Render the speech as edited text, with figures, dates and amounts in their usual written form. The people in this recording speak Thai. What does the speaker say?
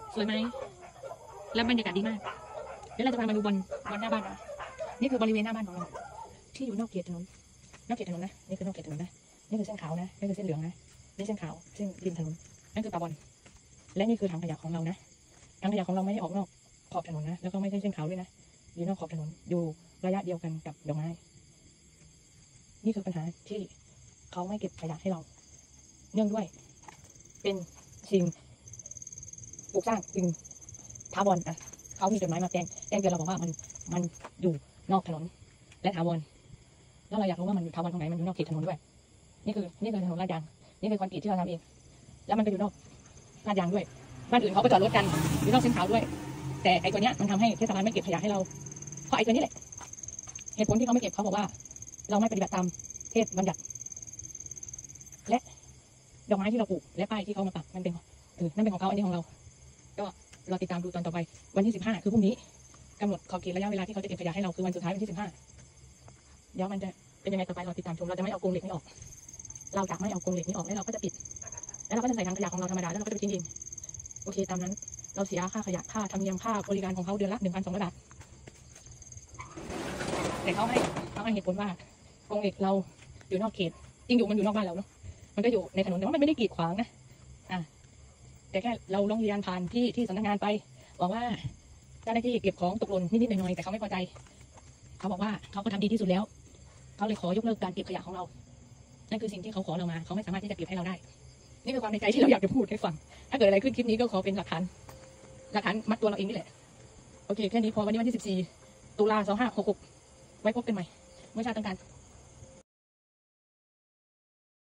สวยไหมแล้วบรรยากาศดีมากเดี๋ยวเราจะพามาดูบอลหน้าบ้านนะนี่คือบริเวณหน้าบ้านของเราที่อยู่นอกเขตถนนนะนี่คือนอกเขตถนนนะนี่คือเส้นขาวนะนี่คือเส้นเหลืองนะนี่เส้นขาวเส้นริมถนนนั่นคือป่าบอลและนี่คือถังขยะของเรานะถังขยะของเราไม่ได้ออกนอกขอบถนนนะแล้วก็ไม่ใช่เส้นขาวด้วยนะอยู่นอกขอบถนนอยู่ระยะเดียวกันกับดอกไม้นี่คือปัญหาที่เขาไม่เก็บขยะให้เราเนื่องด้วยเป็นสิ่งปลูกสร้างสิ่งถาวรอ่ะเขามีจดหมายมาแจ้งเตือนเราบอกว่ามันอยู่นอกถนนและถาวรแล้วเราอยากรู้ว่ามันอยู่ถาวรตรงไหนมันอยู่นอกเขตถนนด้วยนี่คือถนนลาดยางนี่คือคอนกรีตที่เราทำเองแล้วมันก็อยู่นอกลาดยางด้วยบ้านอื่นเขาก็จอดรถกันอยู่นอกเส้นขาวด้วยแต่ไอ้ตัวเนี้ยมันทำให้เทศบาลไม่เก็บขยะให้เราเพราะไอ้ตัวนี้แหละเหตุผลที่เขาไม่เก็บเขาบอกว่าเราไม่ปฏิบัติตามเทศบัญญัติและดอกไม้ที่เราปลูกและป้ายที่เขามาปักมันเป็นนั่นเป็นของเขาอันนี้ของเราก็รอติดตามดูตอนต่อไปวันที่15คือพรุ่งนี้กำหนดขอบเขตระยะเวลาที่เขาจะเก็บขยะให้เราคือวันสุดท้ายวันที่15เดี๋ยวมันจะเป็นยังไงต่อไปเราติดตามชมเราจะไม่เอากรงเหล็กนี้ออกเราจะไม่เอากรงเหล็กนี้ออกแล้วเราก็จะปิดแล้วเราก็จะใส่ถังขยะของเราธรรมดาแล้วเราก็จะไปทิ้งเองโอเคตามนั้นเราเสียค่าขยะค่าธรรมเนียมค่าบริการของเขาเดือนละ 1,200 บาทแต่เขาให้เหตุผลว่ากรงเหล็กเราอยู่นอกเขตจริงอยู่มันอยู่นอกบ้านเราเนาะมันก็อยู่ในถนนแต่ว่ามันไม่ได้กีดขวางนะแต่แค่เราลงเรียนผ่านที่สำนักงานไปบอกว่าเจ้าหน้าที่เก็บของตกหล่นนิดๆหน่อยๆแต่เขาไม่พอใจเขาบอกว่าเขาก็ทำดีที่สุดแล้วเขาเลยขอยกเลิกการเก็บขยะของเรานั่นคือสิ่งที่เขาขอเรามาเขาไม่สามารถที่จะเก็บให้เราได้นี่คือความในใจที่เราอยากจะพูดให้ฟังถ้าเกิดอะไรขึ้นคลิปนี้ก็ขอเป็นหลักฐานมัดตัวเราเองนี่แหละโอเคแค่นี้พอวันนี้วันที่14 ตุลา 2566ไว้พบกันใหม่เมื่อชาติต้องการ